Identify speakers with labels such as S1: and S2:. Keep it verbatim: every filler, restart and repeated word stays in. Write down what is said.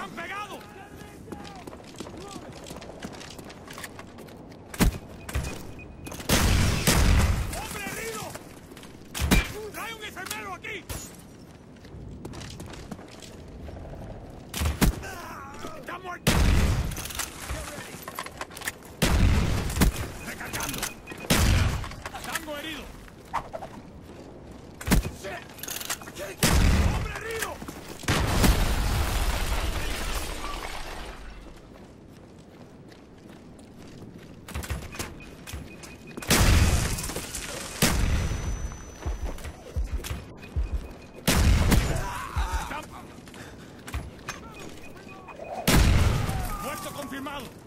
S1: han pegado! ¡Hombre herido! ¡Trae un enfermero aquí! ¡Está muerto! ¡Recargando! ¡Tango herido! ¡Hombre herido! ¡Muerto confirmado!